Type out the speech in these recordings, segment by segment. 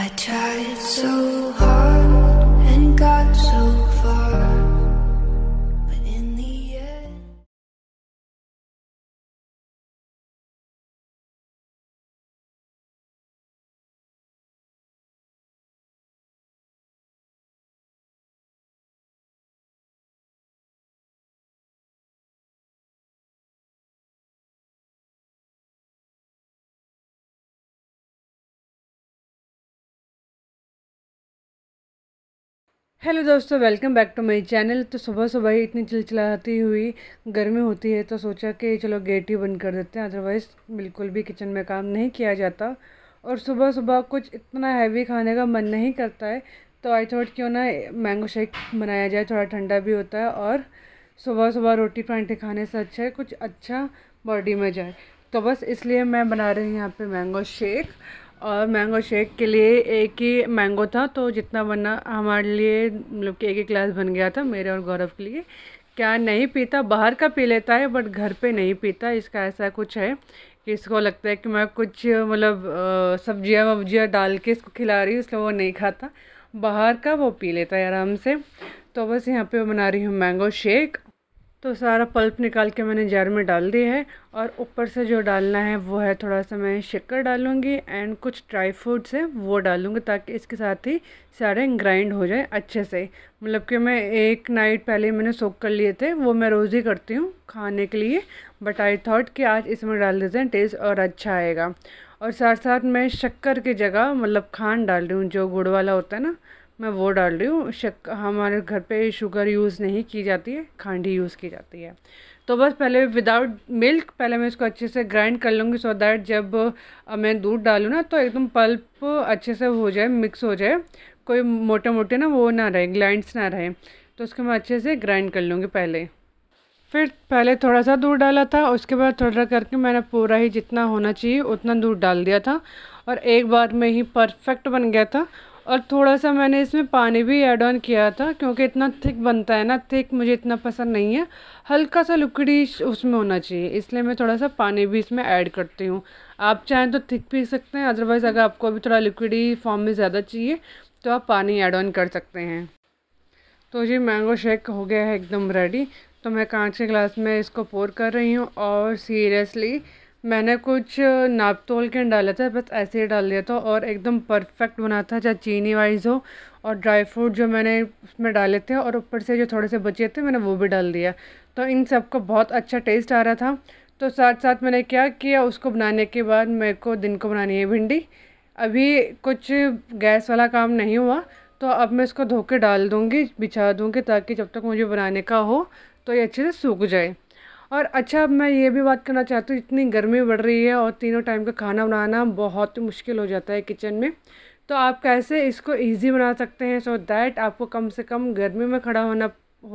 I tried so hard and got so far, but in the end. Hello दोस्तों, welcome back to my channel. तो सुबह सुबह ही इतनी चिलचिलाती हुई गर्मी होती है तो सोचा कि चलो गेट ही बंद कर देते हैं, अदरवाइज़ बिल्कुल भी किचन में काम नहीं किया जाता। और सुबह सुबह कुछ इतना हैवी खाने का मन नहीं करता है, तो आई थॉट क्यों ना मैंगो शेक बनाया जाए, थोड़ा ठंडा भी होता है और सुबह सुबह रोटी परांठे खाने से अच्छा है कुछ अच्छा बॉडी में जाए। तो बस इसलिए मैं बना रही हूँ यहाँ पे मैंगो शेक। और मैंगो शेक के लिए एक ही मैंगो था, तो जितना बना हमारे लिए मतलब कि एक ही गिलास बन गया था, मेरे और गौरव के लिए। क्या नहीं पीता, बाहर का पी लेता है बट घर पे नहीं पीता। इसका ऐसा कुछ है कि इसको लगता है कि मैं कुछ मतलब सब्जियां वब्जियां डाल के इसको खिला रही हूँ, इसलिए वो नहीं खाता। बाहर का वो पी लेता है आराम से। तो बस यहाँ पे बना रही हूँ मैंगो शेक। तो सारा पल्प निकाल के मैंने जार में डाल दिया है, और ऊपर से जो डालना है वो है थोड़ा सा मैं शक्कर डालूँगी एंड कुछ ड्राई फ्रूट्स है वो डालूँगी, ताकि इसके साथ ही सारे ग्राइंड हो जाए अच्छे से। मतलब कि मैं एक नाइट पहले मैंने सोक कर लिए थे, वो मैं रोज़ ही करती हूँ खाने के लिए, बट आई थॉट कि आज इसमें डाल देते हैं, टेस्ट और अच्छा आएगा। और साथ साथ मैं शक्कर की जगह मतलब खांड डाल रही हूँ, जो गुड़ वाला होता है ना, मैं वो डाल रही हूँ। हमारे घर पे शुगर यूज़ नहीं की जाती है, खांड ही यूज़ की जाती है। तो बस पहले विदाउट मिल्क पहले मैं इसको अच्छे से ग्राइंड कर लूँगी, सो दैट जब मैं दूध डालूँ ना तो एकदम पल्प अच्छे से हो जाए, मिक्स हो जाए, कोई मोटे मोटे ना वो ना रहे, ग्लैंड्स ना रहे। तो उसको मैं अच्छे से ग्राइंड कर लूँगी पहले। फिर पहले थोड़ा सा दूध डाला था, उसके बाद थोड़ा करके मैंने पूरा ही जितना होना चाहिए उतना दूध डाल दिया था, और एक बार में ही परफेक्ट बन गया था। और थोड़ा सा मैंने इसमें पानी भी ऐड ऑन किया था, क्योंकि इतना थिक बनता है ना, थिक मुझे इतना पसंद नहीं है, हल्का सा लिक्विडी उसमें होना चाहिए, इसलिए मैं थोड़ा सा पानी भी इसमें ऐड करती हूँ। आप चाहें तो थिक पी सकते हैं, अदरवाइज़ अगर आपको अभी थोड़ा लिक्विडी फॉर्म में ज़्यादा चाहिए तो आप पानी ऐड ऑन कर सकते हैं। तो जी मैंगो शेक हो गया है एकदम रेडी। तो मैं कांच के गिलास में इसको पोर कर रही हूँ, और सीरियसली मैंने कुछ नाप तोल के डाला था, बस ऐसे ही डाल दिया था और एकदम परफेक्ट बना था, चाहे चीनी वाइज हो। और ड्राई फ्रूट जो मैंने उसमें डाले थे और ऊपर से जो थोड़े से बचे थे मैंने वो भी डाल दिया, तो इन सबका बहुत अच्छा टेस्ट आ रहा था। तो साथ साथ मैंने क्या किया, उसको बनाने के बाद मेरे को दिन को बनानी है भिंडी। अभी कुछ गैस वाला काम नहीं हुआ, तो अब मैं इसको धो के डाल दूँगी, बिछा दूँगी, ताकि जब तक मुझे बनाने का हो तो ये अच्छे से सूख जाए। और अच्छा, अब मैं ये भी बात करना चाहती हूँ, इतनी गर्मी बढ़ रही है और तीनों टाइम का खाना बनाना बहुत मुश्किल हो जाता है किचन में। तो आप कैसे इसको इजी बना सकते हैं, सो दैट आपको कम से कम गर्मी में खड़ा होना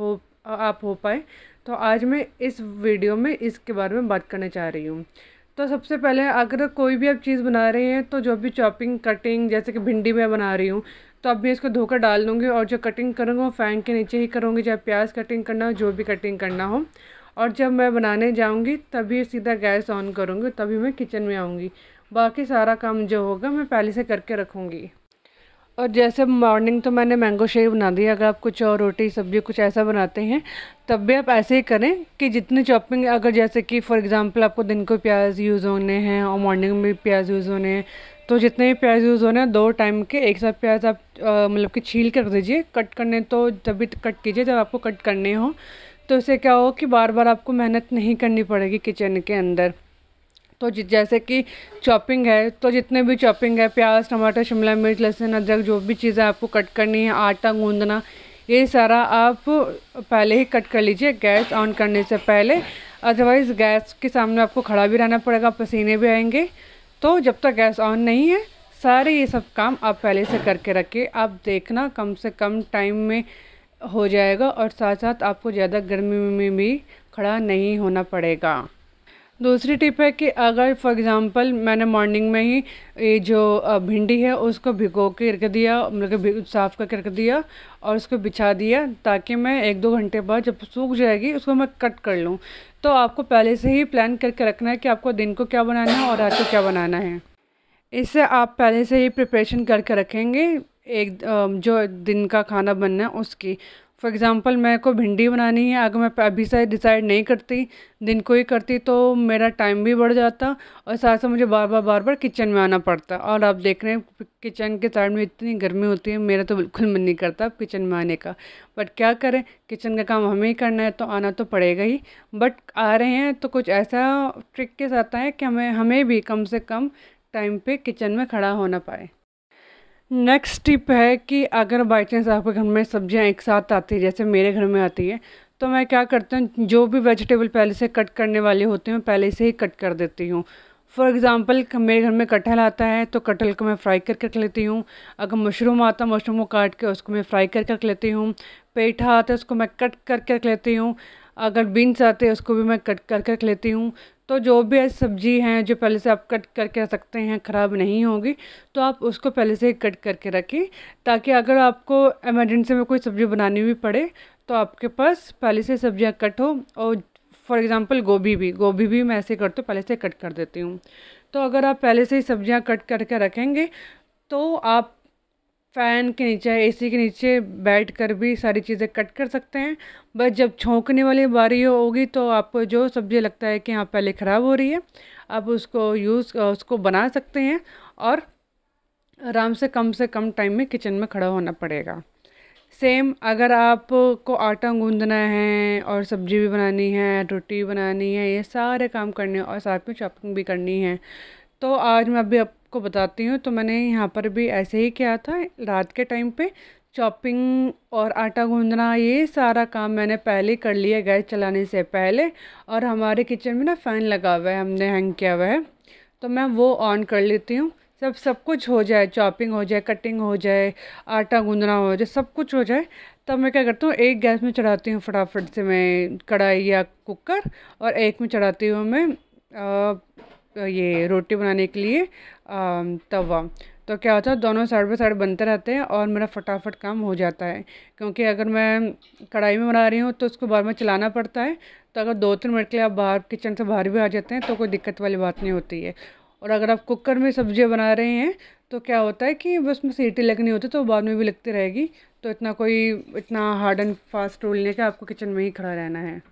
हो पाए। तो आज मैं इस वीडियो में इसके बारे में बात करना चाह रही हूँ। तो सबसे पहले अगर कोई भी आप चीज़ बना रहे हैं, तो जो भी चॉपिंग कटिंग, जैसे कि भिंडी मैं बना रही हूँ, तो अब मैं इसको धोकर डाल दूँगी, और जो कटिंग करूँगी वो फ़ैन के नीचे ही करूँगी, चाहे प्याज कटिंग करना हो, जो भी कटिंग करना हो। और जब मैं बनाने जाऊँगी तभी सीधा गैस ऑन करूँगी, तभी मैं किचन में आऊँगी। बाकी सारा काम जो होगा मैं पहले से करके रखूँगी। और जैसे मॉर्निंग तो मैंने मैंगो शेक बना दिया, अगर आप कुछ और रोटी सब्जी कुछ ऐसा बनाते हैं तब भी आप ऐसे ही करें कि जितनी चॉपिंग, अगर जैसे कि फॉर एग्जांपल आपको दिन को प्याज यूज़ होने हैं और मॉर्निंग में भी प्याज यूज़ होने हैं, तो जितने भी प्याज यूज़ होने हैं 2 टाइम के एक साथ प्याज आप मतलब कि छील कर रख दीजिए। कट करने तो तभी कट कीजिए जब आपको कट करने हो, तो इससे क्या हो कि बार बार आपको मेहनत नहीं करनी पड़ेगी किचन के अंदर। तो जैसे कि चॉपिंग है, तो जितने भी चॉपिंग है, प्याज टमाटर शिमला मिर्च लहसुन अदरक, जो भी चीज़ें आपको कट करनी है, आटा गूंदना, ये सारा आप पहले ही कट कर लीजिए गैस ऑन करने से पहले। अदरवाइज़ गैस के सामने आपको खड़ा भी रहना पड़ेगा, पसीने भी आएंगे। तो जब तक गैस ऑन नहीं है, सारे ये सब काम आप पहले से करके रखिए। आप देखना कम से कम टाइम में हो जाएगा, और साथ साथ आपको ज़्यादा गर्मी में भी खड़ा नहीं होना पड़ेगा। दूसरी टिप है कि अगर फॉर एग्ज़ाम्पल मैंने मॉर्निंग में ही ये जो भिंडी है उसको भिगो के रख दिया, मतलब कि साफ़ करके रख दिया और उसको बिछा दिया, ताकि मैं 1-2 घंटे बाद जब सूख जाएगी उसको मैं कट कर लूँ। तो आपको पहले से ही प्लान करके रखना है कि आपको दिन को क्या बनाना है और रात को क्या बनाना है। इससे आप पहले से ही प्रिपरेशन करके रखेंगे एक जो दिन का खाना बनना है उसकी। फॉर एग्ज़ाम्पल मेरे को भिंडी बनानी है, अगर मैं अभी से डिसाइड नहीं करती, दिन को ही करती, तो मेरा टाइम भी बढ़ जाता और साथ साथ मुझे बार बार किचन में आना पड़ता। और आप देख रहे हैं किचन के साइड में इतनी गर्मी होती है, मेरा तो बिल्कुल मन नहीं करता अब किचन में आने का। बट क्या करें, किचन का काम हमें ही करना है तो आना तो पड़ेगा ही। बट आ रहे हैं तो कुछ ऐसा ट्रिक के साथ आए कि हमें भी कम से कम टाइम पे किचन में खड़ा होना पाए। नेक्स्ट टिप है कि अगर बाई चांस आपके घर में सब्जियां एक साथ आती है, जैसे मेरे घर में आती है, तो मैं क्या करती हूँ, जो भी वेजिटेबल पहले से कट करने वाले होते हैं मैं पहले से ही कट कर देती हूँ। फॉर एग्ज़ाम्पल मेरे घर में कटहल आता है तो कटहल को मैं फ्राई करके रख लेती हूँ। अगर मशरूम आता है, मशरूम को काट के उसको मैं फ्राई करके रख लेती हूँ। पेठा आता है उसको मैं कट करके रख लेती हूँ। अगर बीन्स आते हैं उसको भी मैं कट करके रख लेती हूँ। तो जो भी ऐसी सब्ज़ी हैं जो पहले से आप कट करके रख सकते हैं, ख़राब नहीं होगी, तो आप उसको पहले से कट करके रखें, ताकि अगर आपको इमरजेंसी में कोई सब्ज़ी बनानी भी पड़े तो आपके पास पहले से सब्जियां कट हो। और फॉर एग्ज़ाम्पल गोभी भी मैं ऐसे करती हूँ, पहले से कट कर देती हूँ। तो अगर आप पहले से ही सब्जियां कट करके रखेंगे तो आप फ़ैन के नीचे, एसी के नीचे बैठ कर भी सारी चीज़ें कट कर सकते हैं। बस जब छौंकने वाली बारी होगी तो आपको जो सब्ज़ी लगता है कि हाँ पहले ख़राब हो रही है, आप उसको बना सकते हैं और आराम से कम टाइम में किचन में खड़ा होना पड़ेगा। सेम अगर आपको आटा गूंदना है और सब्ज़ी भी बनानी है, रोटी बनानी है, ये सारे काम करने हैं और साथ में शॉपिंग भी करनी है, तो आज मैं अभी आपको बताती हूँ। तो मैंने यहाँ पर भी ऐसे ही किया था, रात के टाइम पे चॉपिंग और आटा गूंदना ये सारा काम मैंने पहले कर लिया गैस चलाने से पहले। और हमारे किचन में ना फ़ैन लगा हुआ है, हमने हैंग किया हुआ है, तो मैं वो ऑन कर लेती हूँ। सब कुछ हो जाए, चॉपिंग हो जाए, कटिंग हो जाए, आटा गूंदना हो जाए, सब कुछ हो जाए, तब मैं क्या करती हूँ, एक गैस में चढ़ाती हूँ फटाफट से मैं कढ़ाई या कुकर, और एक में चढ़ाती हूँ मैं ये रोटी बनाने के लिए तवा। तो क्या होता है, दोनों साइड बाय साइड बनते रहते हैं और मेरा फटाफट काम हो जाता है। क्योंकि अगर मैं कढ़ाई में बना रही हूँ तो उसको बार बार चलाना पड़ता है, तो अगर 2-3 मिनट के लिए आप बाहर किचन से बाहर भी आ जाते हैं तो कोई दिक्कत वाली बात नहीं होती है। और अगर आप कुकर में सब्जियां बना रहे हैं तो क्या होता है कि बस में सीटी लगनी होती है, तो बाद में भी लगती रहेगी। तो इतना हार्ड एंड फास्ट रूल नहीं है कि आपको किचन में ही खड़ा रहना है।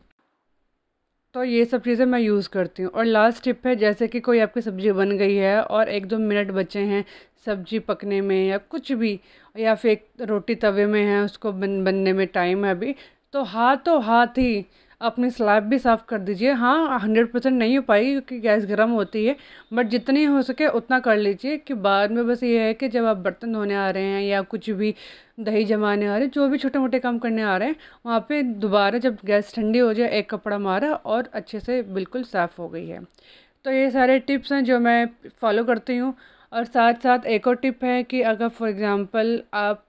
तो ये सब चीज़ें मैं यूज़ करती हूँ। और लास्ट टिप है, जैसे कि कोई आपकी सब्ज़ी बन गई है और 1-2 मिनट बचे हैं सब्ज़ी पकने में या कुछ भी, या फिर एक रोटी तवे में है उसको बनने में टाइम है अभी, तो हाथों हाथ ही अपनी स्लैब भी साफ़ कर दीजिए। हाँ 100% नहीं हो पाएगी क्योंकि गैस गर्म होती है, बट जितनी हो सके उतना कर लीजिए कि बाद में बस ये है कि जब आप बर्तन धोने आ रहे हैं या कुछ भी दही जमाने आ रहे हैं, जो भी छोटे मोटे काम करने आ रहे हैं, वहाँ पे दोबारा जब गैस ठंडी हो जाए एक कपड़ा मारा और अच्छे से बिल्कुल साफ़ हो गई है। तो ये सारे टिप्स हैं जो मैं फॉलो करती हूँ। और साथ साथ एक और टिप है कि अगर फॉर एग्ज़ाम्पल आप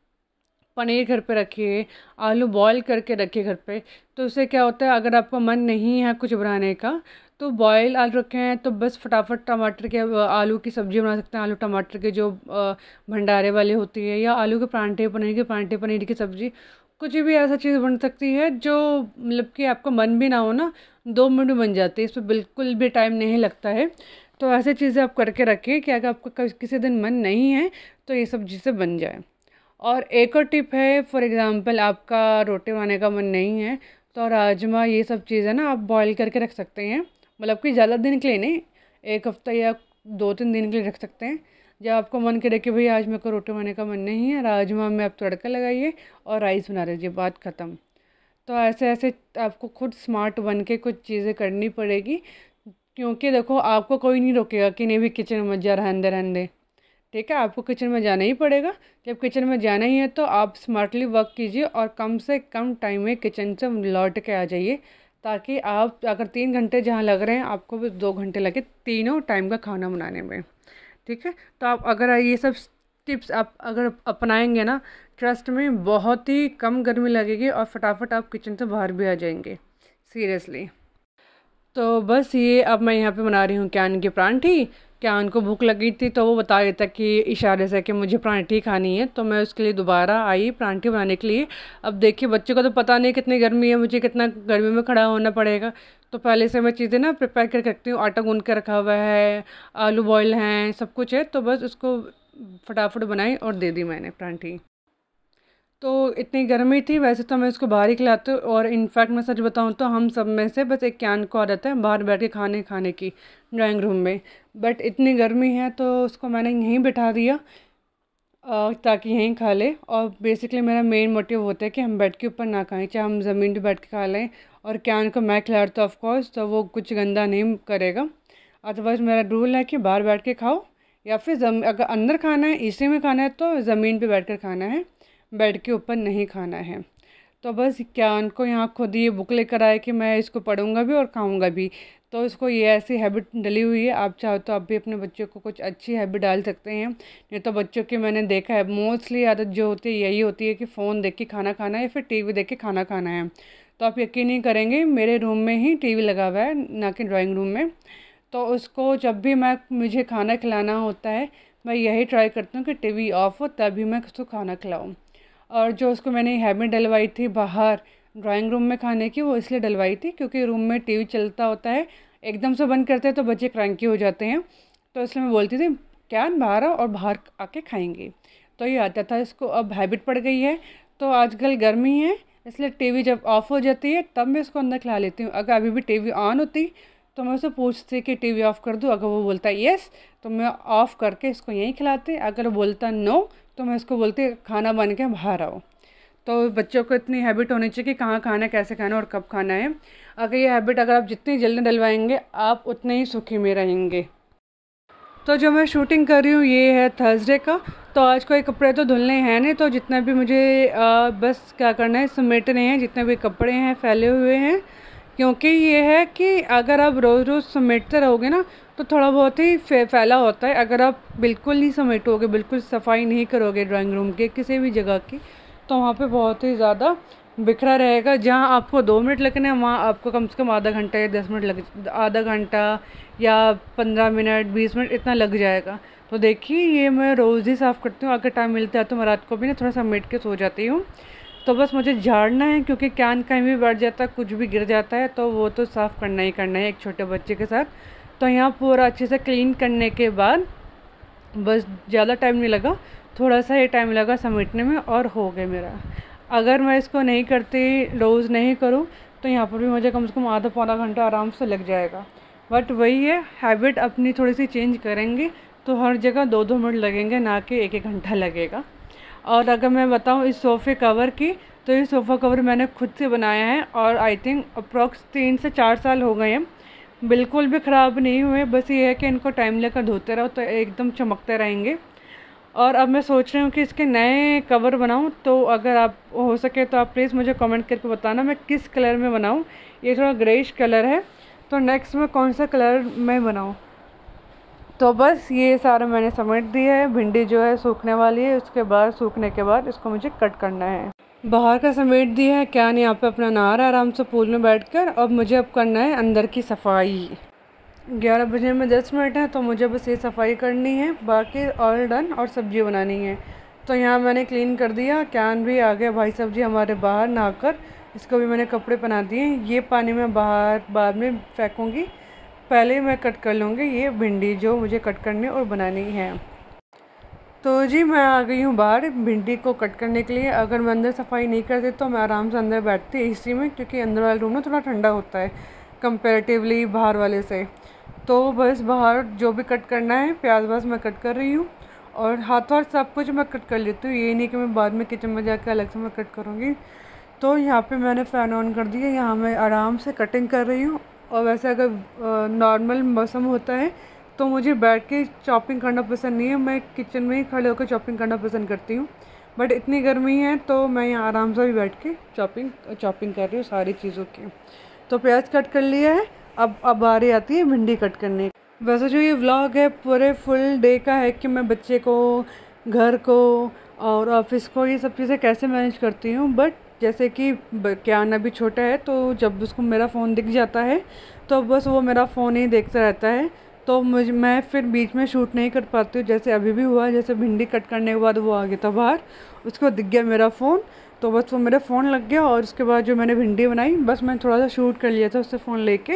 पनीर घर पे रखिए, आलू बॉईल करके रखिए घर पे, तो उससे क्या होता है, अगर आपका मन नहीं है कुछ बनाने का तो बॉयल आलू रखे हैं तो बस फटाफट टमाटर के आलू की सब्ज़ी बना सकते हैं। आलू टमाटर के जो भंडारे वाली होती है, या आलू के परांठे, पनीर की सब्ज़ी, कुछ भी ऐसा चीज़ बन सकती है जो मतलब कि आपका मन भी ना हो ना, 2 मिनट में बन जाती है, इस पर बिल्कुल भी टाइम नहीं लगता है। तो ऐसे चीज़ें आप करके रखिए कि अगर आपका किसी दिन मन नहीं है तो ये सब चीज़ें बन जाए। और एक और टिप है, फॉर एग्ज़ाम्पल आपका रोटी बनाने का मन नहीं है तो राजमा ये सब चीज़ें ना आप बॉईल करके रख सकते हैं। मतलब कि ज़्यादा दिन के लिए नहीं, 1 हफ़्ता या 2-3 दिन के लिए रख सकते हैं। जब आपको मन करे कि भाई आज मेरे को रोटी बनाने का मन नहीं है, राजमा में आप तड़का लगाइए और राइस बना लीजिए, बात ख़त्म। तो ऐसे ऐसे आपको खुद स्मार्ट बन के कुछ चीज़ें करनी पड़ेगी, क्योंकि देखो आपको कोई नहीं रोकेगा कि नहीं भी किचन में मत जा, रहने दे। ठीक है, आपको किचन में जाना ही पड़ेगा। जब किचन में जाना ही है तो आप स्मार्टली वर्क कीजिए और कम से कम टाइम में किचन से लौट के आ जाइए, ताकि आप अगर 3 घंटे जहाँ लग रहे हैं आपको भी 2 घंटे लगे तीनों टाइम का खाना बनाने में। ठीक है, तो आप अगर ये सब टिप्स आप अगर अपनाएंगे ना, ट्रस्ट में बहुत ही कम गर्मी लगेगी और फटाफट आप किचन से बाहर भी आ जाएंगे, सीरियसली। तो बस ये अब मैं यहाँ पे बना रही हूँ क्यान की परांठी। क्यान को भूख लगी थी तो वो बता रही था कि इशारे से कि मुझे परांठी खानी है, तो मैं उसके लिए दोबारा आई परांठी बनाने के लिए। अब देखिए बच्चे को तो पता नहीं कितनी गर्मी है, मुझे कितना गर्मी में खड़ा होना पड़ेगा, तो पहले से मैं चीज़ें ना प्रिपेयर करके रखती हूँ। आटा गूँध के रखा हुआ है, आलू बॉयल हैं, सब कुछ है, तो बस उसको फटाफट बनाई और दे दी मैंने परांठी। तो इतनी गर्मी थी, वैसे तो मैं इसको बाहर ही खिलाती हूँ, और इनफैक्ट मैं सच बताऊँ तो हम सब में से बस एक क्यान को आदत है बाहर बैठ के खाने की ड्राइंग रूम में। बट इतनी गर्मी है तो उसको मैंने यहीं बिठा दिया ताकि यहीं खा ले। और बेसिकली मेरा मेन मोटिव होता है कि हम बेड के ऊपर ना खाएं, चाहे हम ज़मीन पे बैठ के खा लें। और क्यान को मैं खिलाता ऑफ कोर्स, तो वो कुछ गंदा नहीं करेगा। अदरवाइज़ मेरा रूल है कि बाहर बैठ के खाओ, या फिर अगर अंदर खाना है, इसी में खाना है, तो ज़मीन पे बैठ कर खाना है, बेड के ऊपर नहीं खाना है। तो बस क्यान को यहाँ खुद ये बुक लेकर आए कि मैं इसको पढ़ूँगा भी और खाऊँगा भी। तो इसको ये ऐसी हैबिट डली हुई है। आप चाहो तो आप भी अपने बच्चों को कुछ अच्छी हैबिट डाल सकते हैं। नहीं तो बच्चों की मैंने देखा है मोस्टली आदत जो होती है यही होती है कि फ़ोन देख के खाना खाना है या फिर टीवी देख के खाना खाना है। तो आप यकीन नहीं करेंगे, मेरे रूम में ही टीवी लगा हुआ है, ना कि ड्राइंग रूम में। तो उसको जब भी मुझे खाना खिलाना होता है, मैं यही ट्राई करती हूँ कि टीवी ऑफ हो तभी मैं उसको खाना खिलाऊँ। और जो उसको मैंने हैबिट डलवाई थी बाहर ड्राइंग रूम में खाने की, वो इसलिए डलवाई थी क्योंकि रूम में टीवी चलता होता है, एकदम से बंद करते हैं तो बच्चे क्रैंकी हो जाते हैं। तो इसलिए मैं बोलती थी क्या बाहर आओ और बाहर आके खाएंगे। तो ये आता था, इसको अब हैबिट पड़ गई है। तो आजकल गर्मी है इसलिए टीवी जब ऑफ़ हो जाती है तब मैं इसको अंदर खिला लेती हूँ। अगर अभी भी टीवी ऑन होती तो मैं उससे पूछती कि टीवी ऑफ़ कर दूँ। अगर वो बोलता येस तो मैं ऑफ़ करके इसको यहीं खिलाती। अगर वो बोलता नो तो मैं इसको बोलती खाना बन के बाहर आओ। तो बच्चों को इतनी हैबिट होनी चाहिए कि कहाँ खाना है, कैसे खाना है और कब खाना है। अगर ये हैबिट अगर आप जितनी जल्दी डलवाएंगे आप उतने ही सुखी में रहेंगे। तो जो मैं शूटिंग कर रही हूँ ये है थर्सडे का। तो आज कोई कपड़े तो धुलने हैं नहीं, तो जितना भी मुझे बस क्या करना है समेटने हैं जितने भी कपड़े हैं फैले हुए हैं। क्योंकि ये है कि अगर आप रोज़ रोज़ समेटते रहोगे ना तो थोड़ा बहुत ही फैला होता है। अगर आप बिल्कुल नहीं समेटोगे, बिल्कुल सफाई नहीं करोगे ड्राइंग रूम के किसी भी जगह की, तो वहाँ पे बहुत ही ज़्यादा बिखरा रहेगा। जहाँ आपको 2 मिनट लगने हैं वहाँ आपको कम से कम आधा घंटा या 10 मिनट लग, आधा घंटा या 15 मिनट 20 मिनट इतना लग जाएगा। तो देखिए ये मैं रोज़ ही साफ़ करती हूँ। अगर टाइम मिलता है तो मैं रात को भी ना थोड़ा सा समेट के सो जाती हूँ। तो बस मुझे झाड़ना है क्योंकि कैन कहीं भी बैठ जाता है, कुछ भी गिर जाता है, तो वो तो साफ़ करना ही करना है एक छोटे बच्चे के साथ। तो यहाँ पूरा अच्छे से क्लीन करने के बाद बस ज़्यादा टाइम नहीं लगा, थोड़ा सा ही टाइम लगा समेटने में और हो गया मेरा। अगर मैं इसको नहीं करती, रोज़ नहीं करूँ, तो यहाँ पर भी मुझे कम से कम आधा पौना घंटा आराम से लग जाएगा। बट वही है, हैबिट अपनी थोड़ी सी चेंज करेंगे तो हर जगह 2-2 मिनट लगेंगे, ना कि 1-1 घंटा लगेगा। और अगर मैं बताऊँ इस सोफ़े कवर की, तो ये सोफ़ा कवर मैंने खुद से बनाया है और आई थिंक अप्रॉक्स 3 से 4 साल हो गए हैं। बिल्कुल भी ख़राब नहीं हुए। बस ये है कि इनको टाइम लेकर धोते रहो तो एकदम चमकते रहेंगे। और अब मैं सोच रही हूँ कि इसके नए कवर बनाऊँ। तो अगर आप हो सके तो आप प्लीज़ मुझे कमेंट करके बताना मैं किस कलर में बनाऊँ। ये थोड़ा ग्रेइश कलर है, तो नेक्स्ट में कौन सा कलर मैं बनाऊँ। तो बस ये सारा मैंने समेट दिया है। भिंडी जो है सूखने वाली है, उसके बाद सूखने के बाद इसको मुझे कट करना है। बाहर का समेट दिया है, क्या नहीं यहाँ पे अपना नहा रहा है आराम से पूल में बैठकर। अब मुझे अब करना है अंदर की सफाई। 11 बजे में 10 मिनट है, तो मुझे बस ये सफाई करनी है, बाकी ऑल डन। और सब्ज़ी बनानी है। तो यहाँ मैंने क्लीन कर दिया, कैन भी आ गया भाई सब्ज़ी हमारे बाहर नहाकर। इसको भी मैंने कपड़े पहना दिए। ये पानी में बाहर बाद में फेंकूँगी, पहले मैं कट कर लूँगी ये भिंडी जो मुझे कट करनी और बनानी है। तो जी मैं आ गई हूँ बाहर भिंडी को कट करने के लिए। अगर मैं अंदर सफाई नहीं करती तो मैं आराम से अंदर बैठती एसी में, क्योंकि अंदर वाला रूम ना थोड़ा ठंडा होता है कंपैरेटिवली बाहर वाले से। तो बस बाहर जो भी कट करना है, प्याज व्याज मैं कट कर रही हूँ और हाथों सब कुछ मैं कट कर लेती हूँ। ये नहीं कि मैं बाद में किचन में जाकर अलग से मैं कट करूँगी। तो यहाँ पे मैंने फ़ैन ऑन कर दिया, यहाँ मैं आराम से कटिंग कर रही हूँ। और वैसे अगर नॉर्मल मौसम होता है तो मुझे बैठ के चॉपिंग करना पसंद नहीं है, मैं किचन में ही खड़े होकर चॉपिंग करना पसंद करती हूँ। बट इतनी गर्मी है तो मैं यहाँ आराम से भी बैठ के चॉपिंग कर रही हूँ सारी चीज़ों की। तो प्याज कट कर लिया है, अब बारी आती है भिंडी कट करने की। वैसे जो ये व्लॉग है पूरे फुल डे का है कि मैं बच्चे को, घर को और ऑफिस को ये सब चीज़ें कैसे मैनेज करती हूँ। बट जैसे कि क्यान अभी छोटा है, तो जब उसको मेरा फ़ोन दिख जाता है तो बस वो मेरा फ़ोन ही देखता रहता है। तो तो मैं फिर बीच में शूट नहीं कर पाती हूँ, जैसे अभी भी हुआ। जैसे भिंडी कट करने के बाद वो आ गया था बाहर, उसके बाद दिख गया मेरा फ़ोन, तो बस वो मेरा फ़ोन लग गया। और उसके बाद जो मैंने भिंडी बनाई, बस मैं थोड़ा सा शूट कर लिया था उससे फ़ोन लेके,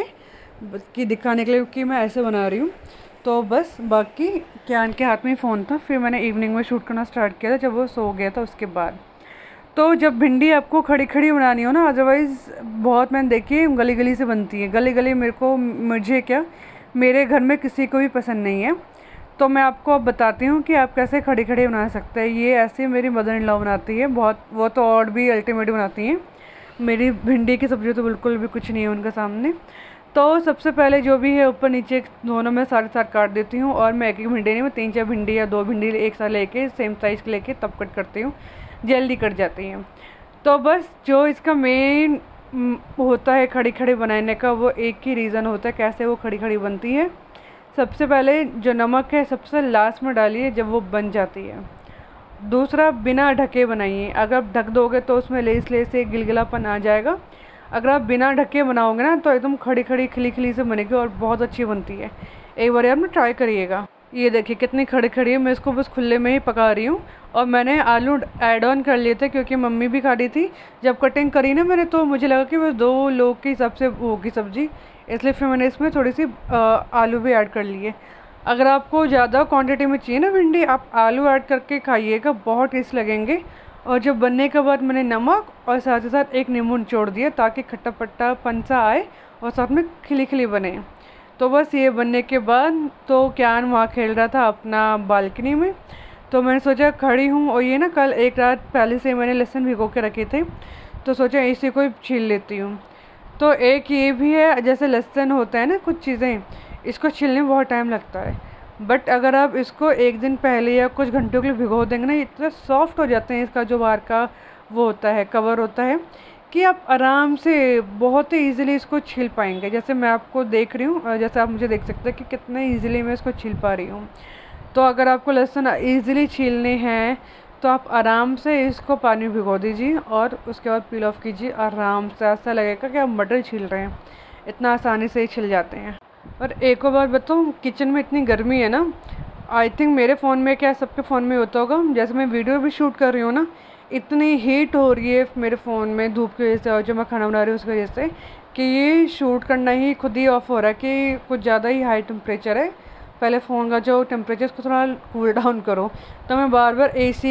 कि दिखाने के लिए कि मैं ऐसे बना रही हूँ। तो बस बाकी क्यान के हाथ में ही फ़ोन था। फिर मैंने इवनिंग में शूट करना स्टार्ट किया था जब वो सो गया था उसके बाद। तो जब भिंडी आपको खड़ी खड़ी बनानी हो ना, अदरवाइज़ बहुत मैंने देखी है गली गली से बनती है। गली गली मुझे क्या, मेरे घर में किसी को भी पसंद नहीं है। तो मैं आपको अब बताती हूँ कि आप कैसे खड़ी खड़ी बना सकते हैं। ये ऐसे मेरी मदर इन लॉ बनाती है, बहुत वो तो और भी अल्टीमेट बनाती हैं। मेरी भिंडी की सब्ज़ी तो बिल्कुल भी कुछ नहीं है उनके सामने। तो सबसे पहले जो भी है ऊपर नीचे दोनों में साथ साथ काट देती हूँ। और मैं एक एक भिंडी नहीं, मैं 3-4 भिंडी या 2 भिंडी एक साथ लेके सेम साइज़ के लेके तब कट करती हूँ, जल्दी कट जाती हैं। तो बस जो इसका मेन होता है खड़ी खड़ी बनाने का, वो एक ही रीज़न होता है कैसे वो खड़ी खड़ी बनती है। सबसे पहले जो नमक है सबसे लास्ट में डालिए जब वो बन जाती है। दूसरा, बिना ढके बनाइए। अगर आप ढक दोगे तो उसमें लेस से गिलगिलापन आ जाएगा। अगर आप बिना ढके बनाओगे ना तो एकदम खड़ी खड़ी खिली खिली से बनेगी और बहुत अच्छी बनती है। एक बार आप ना ट्राई करिएगा। ये देखिए कितनी खड़ी खड़ी है। मैं इसको बस खुले में ही पका रही हूँ। और मैंने आलू ऐड ऑन कर लिए थे क्योंकि मम्मी भी खा रही थी। जब कटिंग करी ना मैंने, तो मुझे लगा कि बस 2 लोग के हिसाब से होगी सब्ज़ी, इसलिए फिर मैंने इसमें थोड़ी सी आलू भी ऐड कर लिए। अगर आपको ज़्यादा क्वांटिटी में चाहिए ना भिंडी, आप आलू ऐड करके खाइएगा, बहुत टेस्ट लगेंगे। और जब बनने के बाद मैंने नमक और साथ ही साथ एक नींबू निचोड़ दिया ताकि खट्टा पट्टा पंसा आए और साथ में खिली खिली बने। तो बस ये बनने के बाद तो क्यान वहाँ खेल रहा था अपना बालकनी में। तो मैंने सोचा खड़ी हूँ, और ये ना कल एक रात पहले से मैंने लहसुन भिगो के रखे थे, तो सोचा इसी को छील लेती हूँ। तो एक ये भी है, जैसे लहसुन होता है ना, कुछ चीज़ें इसको छीलने में बहुत टाइम लगता है, बट अगर आप इसको एक दिन पहले या कुछ घंटों के लिए भिगो देंगे ना, इतना सॉफ्ट हो जाते हैं, इसका जो बाहर का वो होता है कवर होता है, कि आप आराम से बहुत ही ईज़िली इसको छील पाएंगे। जैसे मैं आपको देख रही हूँ, जैसे आप मुझे देख सकते हैं कि कितने ईज़िली मैं इसको छील पा रही हूँ। तो अगर आपको लहसुन ईज़िली छीलने हैं तो आप आराम से इसको पानी में भिगो दीजिए और उसके बाद पील ऑफ कीजिए आराम से। ऐसा लगेगा कि आप मटर छील रहे हैं, इतना आसानी से ही छिल जाते हैं। और एक और बात बताऊँ, किचन में इतनी गर्मी है ना, आई थिंक मेरे फ़ोन में क्या सबके फ़ोन में होता होगा, जैसे मैं वीडियो भी शूट कर रही हूँ ना, इतनी हीट हो रही है मेरे फ़ोन में धूप की वजह से, और जो मैं खाना बना रही हूँ उसकी वजह से, कि ये शूट करना ही खुद ही ऑफ हो रहा है कि कुछ ज़्यादा ही हाई टेम्परेचर है। पहले फ़ोन का जो टेम्परेचर उसको थोड़ा कूल डाउन करो। तो मैं बार बार एसी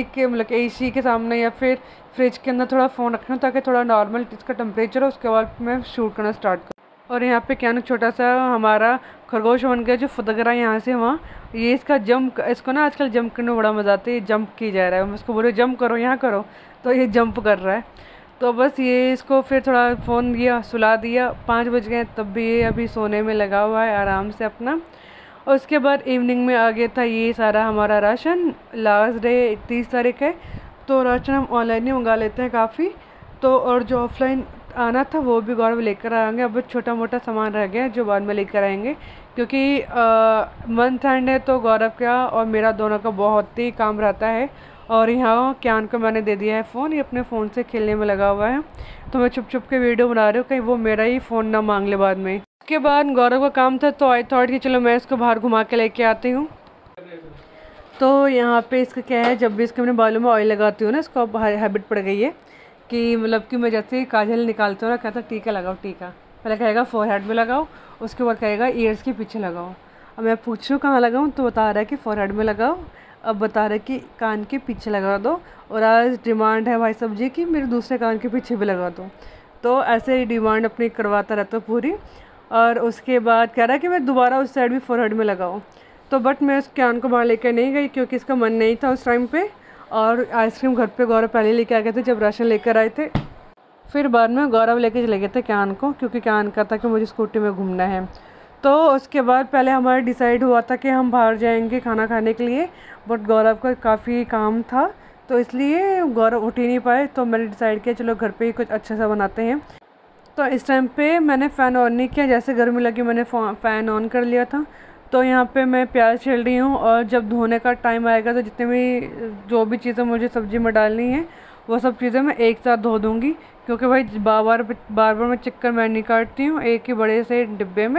के सामने या फिर फ्रिज के अंदर थोड़ा फ़ोन रख रही हूँ ताकि थोड़ा नॉर्मल इसका टेम्परेचर हो, उसके बाद मैं शूट करना स्टार्ट करूँ। और यहाँ पे क्या ना छोटा सा हमारा खरगोश बन गया जो फुदक रहा है यहाँ से वहाँ। ये इसका जंप, इसको ना आजकल जंप करने में बड़ा मज़ा आता है। ये जंप की जा रहा है, मैं उसको बोल रही हूँ जंप करो यहाँ करो, तो ये जंप कर रहा है। तो बस ये इसको फिर थोड़ा फ़ोन दिया, सुला दिया, 5 बज गए, तब भी ये अभी सोने में लगा हुआ है आराम से अपना। और उसके बाद इवनिंग में आ गया था ये सारा हमारा राशन। लास्ट डे 30 तारीख है, तो राशन हम ऑनलाइन ही मंगा लेते हैं काफ़ी। तो और जो ऑफलाइन आना था वो भी गौरव लेकर आएंगे। अब छोटा मोटा सामान रह गया जो बाद में लेकर आएंगे, क्योंकि मंथ एंड है तो गौरव का और मेरा दोनों का बहुत ही काम रहता है। और यहाँ क्यान को मैंने दे दिया है फ़ोन, ये अपने फ़ोन से खेलने में लगा हुआ है। तो मैं छुप छुप के वीडियो बना रही हूँ कहीं वो मेरा ही फ़ोन ना मांग ले बाद में। उसके बाद गौरव का काम था तो आई थॉट कि चलो मैं इसको बाहर घुमा के लेके आती हूँ। तो यहाँ पे इसका क्या है, जब भी इसके मैंने बालों में ऑयल लगाती हूँ ना, इसको अब हैबिट पड़ गई है कि मतलब कि मैं जैसे ही काजल निकालती हूँ ना, कहता टीका लगाओ टीका। पहले कहेगा फोरहेड में लगाओ, उसके बाद कहेगा ईयर्स के पीछे लगाओ। अब मैं पूछ रही हूँ कहाँ लगाऊँ, तो बता रहा है कि फोरहेड में लगाओ। अब बता रहा है कि कान के पीछे लगा दो, और आज डिमांड है भाई साहब जी कि मेरे दूसरे कान के पीछे भी लगा दो। तो ऐसे ही डिमांड अपनी करवाता रहता पूरी। और उसके बाद कह रहा है कि मैं दोबारा उस साइड भी फोरहेड में लगाऊँ। तो बट मैं उस क्यान को बाहर लेकर नहीं गई क्योंकि इसका मन नहीं था उस टाइम पे। और आइसक्रीम घर पे गौरव पहले लेके आ गए थे जब राशन लेकर आए थे। फिर बाद में गौरव लेके चले गए थे क्यान को, क्योंकि क्यान का था कि मुझे स्कूटी में घूमना है। तो उसके बाद पहले हमारा डिसाइड हुआ था कि हम बाहर जाएंगे खाना खाने के लिए, बट गौरव का काफ़ी काम था तो इसलिए गौरव उठ ही नहीं पाए। तो मैंने डिसाइड किया चलो घर पे ही कुछ अच्छा सा बनाते हैं। तो इस टाइम पे मैंने फ़ैन ऑन नहीं किया, जैसे गर्मी लगी मैंने फ़ैन ऑन कर लिया था। तो यहाँ पे मैं प्याज छील रही हूँ, और जब धोने का टाइम आएगा तो जितने भी जो भी चीज़ें मुझे सब्ज़ी में डालनी है वो सब चीज़ें मैं एक साथ धो दूँगी, क्योंकि भाई बार बार मैं चिक्कन मैं नहीं काटती हूँ। एक ही बड़े से डिब्बे में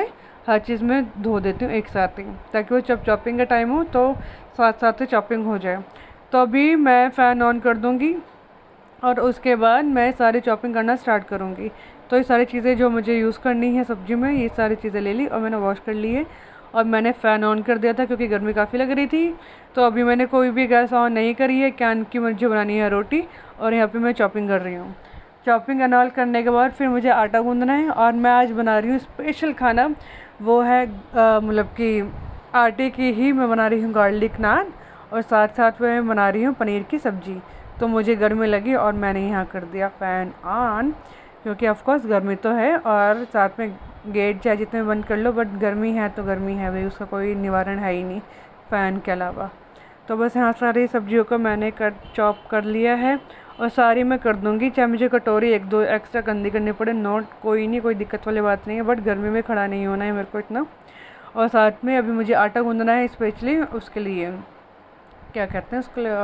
हर चीज़ में धो देती हूँ एक साथ ही, ताकि वो जब चॉपिंग का टाइम हो तो साथ साथ ही चॉपिंग हो जाए। तो अभी मैं फ़ैन ऑन कर दूँगी और उसके बाद मैं सारी चॉपिंग करना स्टार्ट करूँगी। तो ये सारी चीज़ें जो मुझे यूज़ करनी है सब्ज़ी में, ये सारी चीज़ें ले ली और मैंने वॉश कर ली है। और मैंने फ़ैन ऑन कर दिया था क्योंकि गर्मी काफ़ी लग रही थी। तो अभी मैंने कोई भी गैस ऑन नहीं करी है, कैन की मुझे बनानी है रोटी और यहाँ पे मैं चॉपिंग कर रही हूँ। चॉपिंग एंड ऑल करने के बाद फिर मुझे आटा गूँदना है और मैं आज बना रही हूँ स्पेशल खाना। वो है मतलब कि आटे की ही मैं बना रही हूँ गार्लिक नान, और साथ साथ में बना रही हूँ पनीर की सब्ज़ी। तो मुझे गर्मी लगी और मैंने यहाँ कर दिया फ़ैन ऑन, क्योंकि ऑफकोर्स गर्मी तो है, और साथ में गेट चाहे जितने बंद कर लो, बट गर्मी है तो गर्मी है भाई, उसका कोई निवारण है ही नहीं फ़ैन के अलावा। तो बस यहाँ सारी सब्जियों को मैंने चॉप कर लिया है और सारी मैं कर दूँगी, चाहे मुझे कटोरी एक दो एक्स्ट्रा गंदी करनी पड़े, नोट कोई नहीं, कोई दिक्कत वाली बात नहीं है, बट गर्मी में खड़ा नहीं होना है मेरे को इतना। और साथ में अभी मुझे आटा गूँदना है स्पेशली उसके लिए, क्या कहते हैं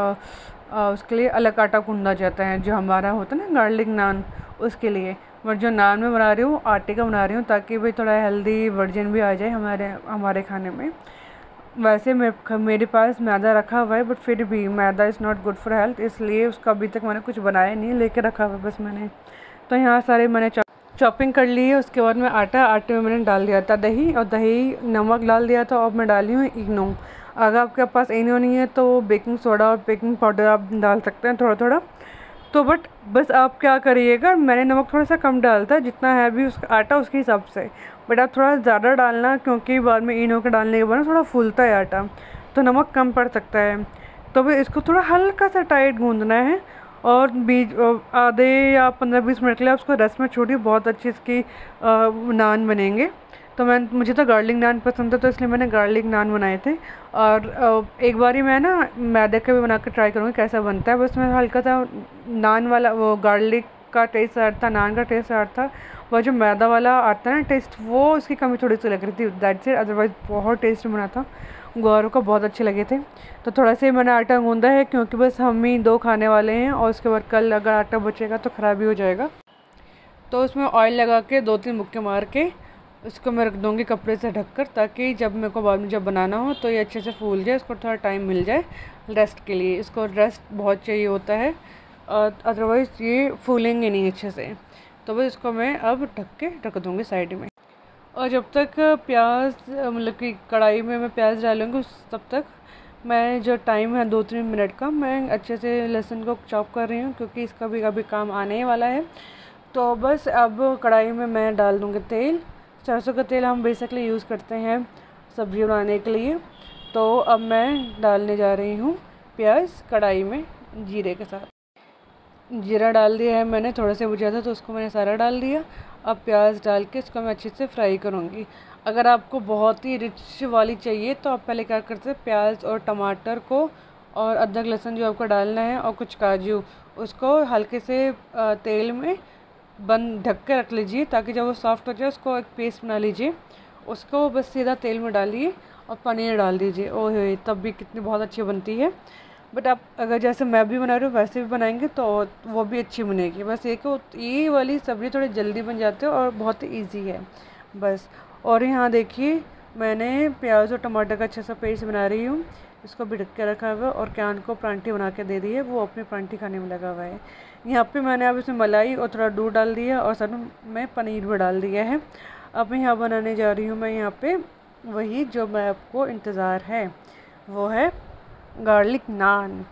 उसके लिए अलग आटा गूँधा जाता है जो हमारा होता है ना गार्लिक नान, उसके लिए। बट जो नान मैं बना रही हूँ आटे का बना रही हूँ, ताकि भाई थोड़ा हेल्दी वर्जन भी आ जाए हमारे खाने में। वैसे मेरे पास मैदा रखा हुआ है, बट फिर भी maida is not good for health, इसलिए उसका अभी तक मैंने कुछ बनाया नहीं, लेके रखा हुआ बस मैंने। तो यहाँ सारे मैंने चॉपिंग कर ली है। उसके बाद मैं आटे में मैंने डाल दिया था दही, और दही नमक डाल दिया था, और मैं डाली हूँ इनो। अगर आपके पास इनो नहीं है तो बेकिंग सोडा और बेकिंग पाउडर आप डाल सकते हैं थोड़ा थोड़ा। तो बट बस आप क्या करिएगा, मैंने नमक थोड़ा सा कम डालता है, जितना है भी उसका आटा उसके हिसाब से, बट आप थोड़ा ज़्यादा डालना, क्योंकि बाद में इनो के डालने के बाद ना थोड़ा फूलता है आटा, तो नमक कम पड़ सकता है। तो फिर इसको थोड़ा हल्का सा टाइट गूँधना है, और बीच आधे या 15-20 मिनट के लिए उसको रेस्ट में छोड़िए, बहुत अच्छी इसकी नान बनेंगे। तो मुझे तो गार्लिक नान पसंद है, तो इसलिए मैंने गार्लिक नान बनाए थे। और एक बारी मैं ना मैदे का भी बना कर ट्राई करूँगी कैसा बनता है। बस मैं हल्का सा नान वाला, वो गार्लिक का टेस्ट आ रहा था, नान का टेस्ट आ रहा था, वो जो मैदा वाला आता है ना टेस्ट, वो उसकी कमी थोड़ी सी लग रही थी, दैट्स इट। अदरवाइज़ बहुत टेस्ट बना था, गौरव को बहुत अच्छे लगे थे। तो थोड़ा सा मैंने आटा गूँधा है, क्योंकि बस हम ही 2 खाने वाले हैं, और उसके बाद कल अगर आटा बचेगा तो ख़राब ही हो जाएगा। तो उसमें ऑयल लगा के 2-3 मुक्के मार के उसको मैं रख दूँगी कपड़े से ढककर, ताकि जब मेरे को बाद में जब बनाना हो तो ये अच्छे से फूल जाए, इसको थोड़ा टाइम मिल जाए रेस्ट के लिए। इसको रेस्ट बहुत चाहिए होता है, अदरवाइज़ ये फूलेंगे नहीं अच्छे से। तो बस इसको मैं अब ढक दूँगी साइड में। और जब तक प्याज मतलब कि कढ़ाई में मैं प्याज डालूँगी, तब तक मैं जो टाइम है 2-3 मिनट का, मैं अच्छे से लहसुन को चॉप कर रही हूँ, क्योंकि इसका भी कभी काम आने ही वाला है। तो बस अब कढ़ाई में मैं डाल दूँगी तेल। सरसों का तेल हम बेसिकली यूज़ करते हैं सब्ज़ी बनाने के लिए। तो अब मैं डालने जा रही हूँ प्याज कढ़ाई में जीरे के साथ। जीरा डाल दिया है मैंने, थोड़ा से भुजा था तो उसको मैंने सारा डाल दिया। अब प्याज डाल के इसको मैं अच्छे से फ्राई करूँगी। अगर आपको बहुत ही रिच वाली चाहिए तो आप पहले क्या करते हैं, प्याज और टमाटर को और अदरक लहसुन जो आपको डालना है और कुछ काजू, उसको हल्के से तेल में बंद ढक के रख लीजिए, ताकि जब वो सॉफ्ट हो जाए उसको एक पेस्ट बना लीजिए। उसको बस सीधा तेल में डालिए और पनीर डाल दीजिए। ओह, तब भी कितनी बहुत अच्छी बनती है। बट आप अगर जैसे मैं भी बना रही हूँ वैसे भी बनाएंगे तो वो भी अच्छी बनेगी। बस ये वाली सब्ज़ी थोड़ी जल्दी बन जाती है और बहुत ईजी है बस। और यहाँ देखिए मैंने प्याज और टमाटर का अच्छा सा पेस्ट बना रही हूँ, इसको भी ढक के रखा हुआ है, और कैन को परांठी बना के दे दी है, वो अपनी परांठी खाने में लगा हुआ है। यहाँ पे मैंने अब इसमें मलाई और थोड़ा दूध डाल दिया, और साथ में पनीर भी डाल दिया है। अब मैं यहाँ बनाने जा रही हूँ, मैं यहाँ पे वही जो मैं आपको इंतज़ार है, वो है गार्लिक नान।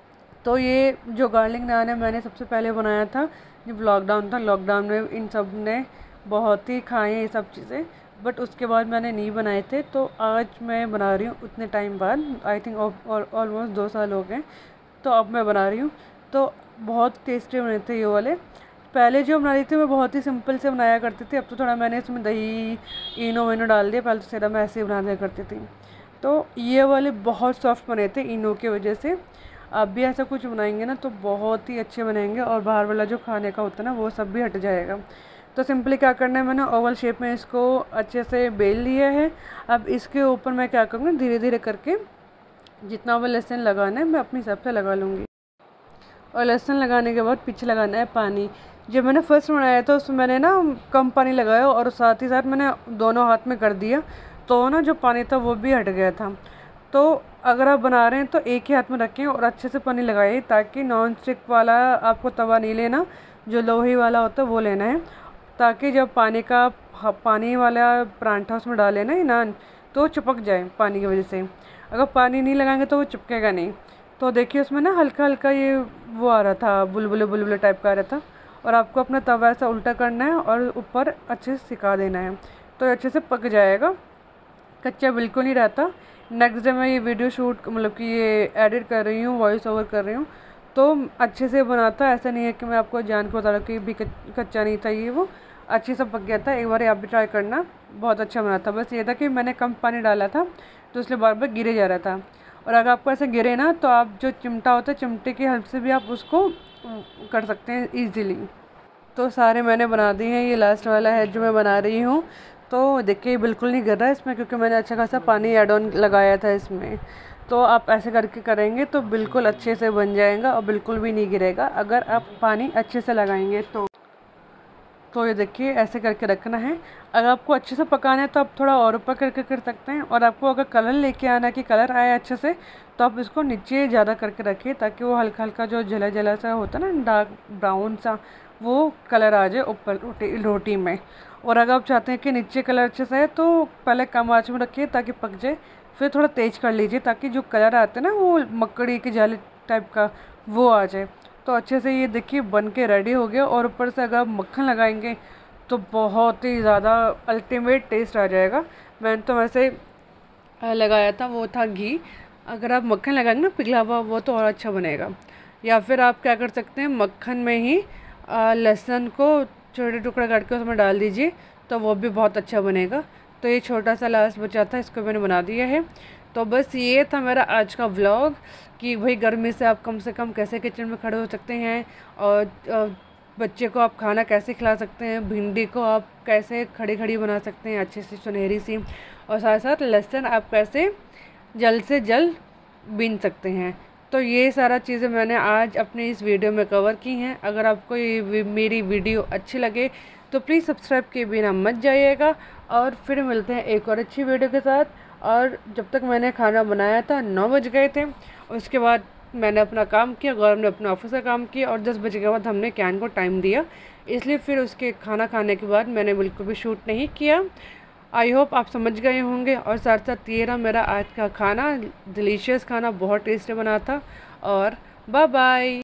तो ये जो गार्लिक नान है मैंने सबसे पहले बनाया था जब लॉकडाउन था। लॉकडाउन में इन सब ने बहुत ही खाए ये सब चीज़ें, बट उसके बाद मैंने नहीं बनाए थे। तो आज मैं बना रही हूँ उतने टाइम बाद, आई थिंक ऑलमोस्ट 2 साल हो गए, तो अब मैं बना रही हूँ। तो बहुत टेस्टी बने थे ये वाले। पहले जो बना रही थी मैं बहुत ही सिंपल से बनाया करती थी, अब तो थोड़ा मैंने इसमें दही इनो डाल दिया, पहले तो सीधा मैं ऐसे ही बना दिया करती थी। तो ये वाले बहुत सॉफ्ट बने थे इनो की वजह से। आप भी ऐसा कुछ बनाएंगे ना तो बहुत ही अच्छे बनेंगे, और बाहर वाला जो खाने का होता है ना वो सब भी हट जाएगा। तो सिंपली क्या करना है, मैंने ओवल शेप में इसको अच्छे से बेल लिया है। अब इसके ऊपर मैं क्या करूँगी, धीरे धीरे करके जितना वो लहसुन लगाना है मैं अपने हिसाब से लगा लूँगी। और लहसुन लगाने के बाद पीछे लगाना है पानी। जब मैंने फर्स्ट बनाया था उसमें मैंने ना कम पानी लगाया और साथ ही साथ मैंने दोनों हाथ में कर दिया, तो ना जो पानी था वो भी हट गया था। तो अगर आप बना रहे हैं तो एक ही हाथ में रखें और अच्छे से पानी लगाइए, ताकि नॉन स्टिक वाला आपको तवा नहीं लेना, जो लोहे वाला होता है वो लेना है, ताकि जब पानी वाला परांठा उसमें डालें ना नान, तो चिपक जाए पानी की वजह से। अगर पानी नहीं लगाएंगे तो वो चिपकेगा नहीं। तो देखिए उसमें ना हल्का हल्का ये वो आ रहा था, बुलबुले बुलबुले टाइप का आ रहा था। और आपको अपना तवा ऐसा उल्टा करना है और ऊपर अच्छे से सिका देना है, तो अच्छे से पक जाएगा, कच्चा बिल्कुल नहीं रहता। नेक्स्ट डे मैं ये वीडियो शूट मतलब कि ये एडिट कर रही हूँ, वॉइस ओवर कर रही हूँ, तो अच्छे से बना था। ऐसा नहीं है कि मैं आपको जान के बता रहा हूँ कि भी कच्चा नहीं था, ये वो अच्छे से पक गया था। एक बार आप भी ट्राई करना, बहुत अच्छा बना था। बस ये था कि मैंने कम पानी डाला था तो इसलिए बार बार गिरे जा रहा था। और अगर आपको ऐसे गिरे ना तो आप जो चिमटा होता है, चिमटे की हेल्प से भी आप उसको कर सकते हैं ईजीली। तो सारे मैंने बना दिए हैं, ये लास्ट वाला है जो मैं बना रही हूँ। तो देखिए बिल्कुल नहीं गिर रहा है इसमें, क्योंकि मैंने अच्छा खासा पानी ऐड ऑन लगाया था इसमें। तो आप ऐसे करके करेंगे तो बिल्कुल अच्छे से बन जाएगा और बिल्कुल भी नहीं गिरेगा अगर आप पानी अच्छे से लगाएंगे तो ये देखिए ऐसे करके रखना है। अगर आपको अच्छे से पकाना है तो आप थोड़ा और ऊपर करके कर सकते हैं, और आपको अगर कलर लेके आना है कि कलर आए अच्छे से, तो आप इसको नीचे ज़्यादा करके रखिए, ताकि वो हल्का हल्का जो जला जला सा होता है ना, डार्क ब्राउन सा, वो कलर आ जाए ऊपर रोटी में। और अगर आप चाहते हैं कि नीचे कलर अच्छे से है तो पहले कम आँच में रखिए ताकि पक जाए, फिर थोड़ा तेज़ कर लीजिए ताकि जो कलर आते हैं ना वो मकड़ी की जाली टाइप का वो आ जाए। तो अच्छे से ये देखिए बन के रेडी हो गया। और ऊपर से अगर आप मक्खन लगाएंगे तो बहुत ही ज़्यादा अल्टीमेट टेस्ट आ जाएगा। मैंने तो वैसे लगाया था, वो था घी। अगर आप मक्खन लगाएंगे ना पिघला हुआ, वो तो और अच्छा बनेगा। या फिर आप क्या कर सकते हैं, मक्खन में ही लहसुन को छोटे टुकड़े काट के उसमें डाल दीजिए, तो वो भी बहुत अच्छा बनेगा। तो ये छोटा सा लास्ट बचा था, इसको मैंने बना दिया है। तो बस ये था मेरा आज का व्लॉग कि भाई गर्मी से आप कम से कम कैसे किचन में खड़े हो सकते हैं, और बच्चे को आप खाना कैसे खिला सकते हैं, भिंडी को आप कैसे खड़ी खड़ी बना सकते हैं अच्छे से सुनहरी सी, और साथ साथ लहसुन आप कैसे जल्द से जल्द बीन सकते हैं। तो ये सारा चीज़ें मैंने आज अपने इस वीडियो में कवर की हैं। अगर आपको ये मेरी वीडियो अच्छी लगे तो प्लीज़ सब्सक्राइब किए बिना मत जाइएगा, और फिर मिलते हैं एक और अच्छी वीडियो के साथ। और जब तक मैंने खाना बनाया था 9 बज गए थे, उसके बाद मैंने अपना काम किया, गौरव ने अपना ऑफिस का काम किया, और 10 बजे के बाद हमने कैन को टाइम दिया, इसलिए फिर उसके खाना खाने के बाद मैंने बिल्कुल भी शूट नहीं किया। आई होप आप समझ गए होंगे। और साथ साथ ये रहा मेरा आज का खाना, डिलीशियस खाना, बहुत टेस्टी बना था। और बाय बाय।